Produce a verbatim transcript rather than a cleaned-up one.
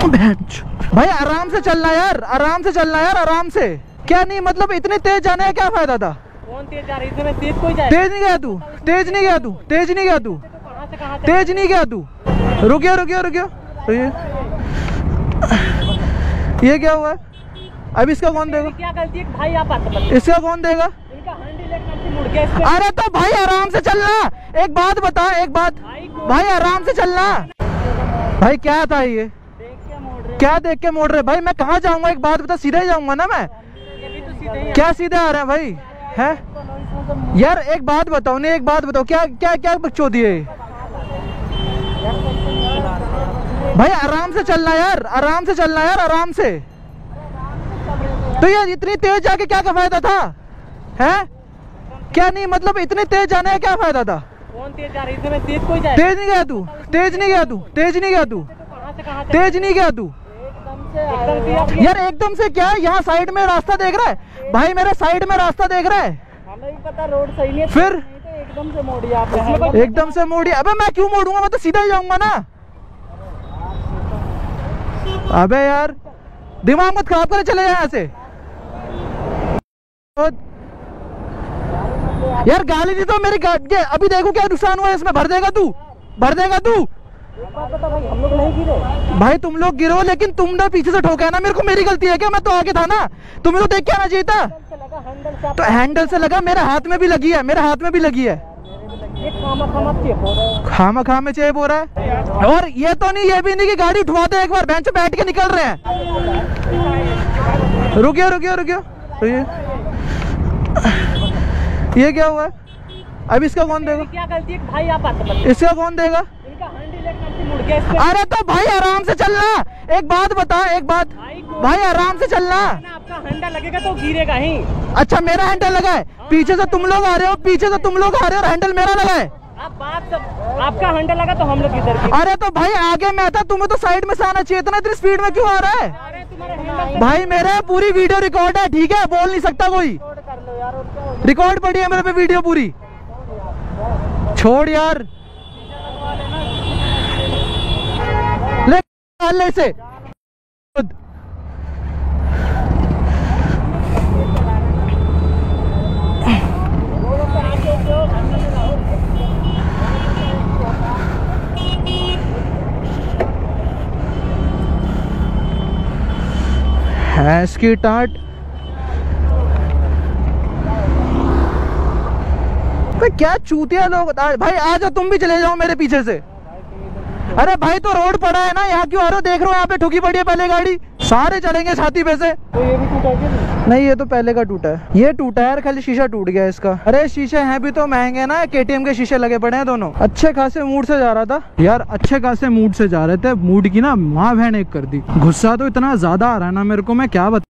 भाई आराम से चलना यार, आराम से चलना यार, आराम से। क्या नहीं मतलब इतने तेज जाने का क्या फायदा था? कौन तेज जा रही है? तेज कोई जाए? तेज नहीं गया तू, तेज नहीं गया तू, तेज नहीं गया तू, तेज नहीं गया तू। रुकियो रुकियो रुकियो, ये ये क्या हुआ है? अब इसका कौन देगा? क्या गलती है भाई? आप इसका कौन देगा? इनका हैंडल एक तरफ से मुड़ गया इसका। अरे तो भाई आराम से चलना। एक बात बता, एक बात भाई, आराम से चलना भाई। क्या था ये? देख के मोड़ रहे? क्या देख के मोड़ रहे भाई? मैं कहाँ जाऊंगा? एक बात बता, सीधा ही जाऊंगा ना मैं। ये भी तो सीधे ही क्या सीधे आ रहे हैं भाई? है यार एक बात बताओ, नहीं एक बात बताओ, क्या क्या क्या बकचोदी है भाई? आराम से चलना यार, आराम से चलना यार, आराम से। तो यार इतनी तेज जाके क्या का फायदा था? है क्या नहीं मतलब इतने तेज जाने का क्या फायदा था? कौन तेज जा रही है? तेज कोई जाए? तेज नहीं गया तू, तेज नहीं गया तू, तेज नहीं गया तू, तेज नहीं गया तू। यार एकदम से क्या? यहाँ साइड में रास्ता देख रहा है भाई? मेरे साइड में रास्ता देख रहा है। हमें भी पता रोड सही नहीं है, फिर तो एकदम से मोड़ी आपने। एकदम से मोड़ी? अबे मैं क्यों मोड़ूंगा? मैं तो सीधा ही जाऊंगा ना। अबे यार दिमाग मत खराब करे, चले जाए यहाँ से। यार गाली दी तो मेरी गाड़ी, अभी देखो क्या नुकसान हुआ है इसमें। भर देगा तू, भर देगा तू। भाई हम लोग नहीं गिरे भाई, तुम लोग गिरो लेकिन तुमने पीछे से ठोका है ना। मेरे को मेरी गलती है क्या? मैं तो आगे था ना, तुम्हें तो देख के आना चाहिए था। तो हैंडल से लगा, मेरे हाथ में भी लगी है, मेरे हाथ में भी लगी है। खामा खा में चेप हो रहा है। और ये तो नहीं, ये भी नहीं कि गाड़ी उठवाते एक बार, बेंच पे बैठ के निकल रहे हैं। रुकियो रुकियो रुकियो, ये ये क्या हुआ है? अब इसका कौन देगा? क्या गलती है भाई? आप इसका कौन देगा? इनका हैंडल एक तरफ से मुड़ गया इसका। अरे तो भाई आराम से चलना। एक बात बता, एक बात भाई, आराम से चलना। आपका हैंडल लगेगा तो गिरेगा ही। अच्छा मेरा हैंडल लगा है? पीछे से तुम लोग आ रहे हो, पीछे से तुम लोग आ रहे हो और हैंडल मेरा लगा है। आप बात सब, आपका हैंडल लगा तो हम लोग किधर? अरे तो भाई आगे मैं था, तुम्हें तो साइड में से आना चाहिए था ना। इतनी स्पीड में क्यों आ रहा है? अरे तुम्हारा हैंडल भाई मेरा पूरी वीडियो रिकॉर्ड है, ठीक है? बोल नहीं सकता कोई। कर लो यार, रिकॉर्ड पड़ी है मेरे पे वीडियो पूरी। छोड़ यार, ले से भैंस की टाट। भाई क्या चूतिया लोग। भाई आ जाओ, तुम भी चले जाओ मेरे पीछे से। अरे भाई तो रोड पड़ा है ना, यहाँ क्यों आ रहे हो? देख रहे हो यहाँ पे ठुकी पड़ी है पहले गाड़ी। सारे चलेंगे छाती पे से। तो ये भी टूटा है? नहीं, ये तो पहले का टूटा है। ये टूटा है यार, खाली शीशा टूट गया इसका। अरे शीशे हैं भी तो महंगे ना, केटीएम के शीशे लगे पड़े हैं दोनों। अच्छे खासे मूड से जा रहा था यार, अच्छे खासे मूड से जा रहे थे। मूड की ना माँ बहन एक कर दी। गुस्सा तो इतना ज्यादा आ रहा है ना मेरे को, मैं क्या बता।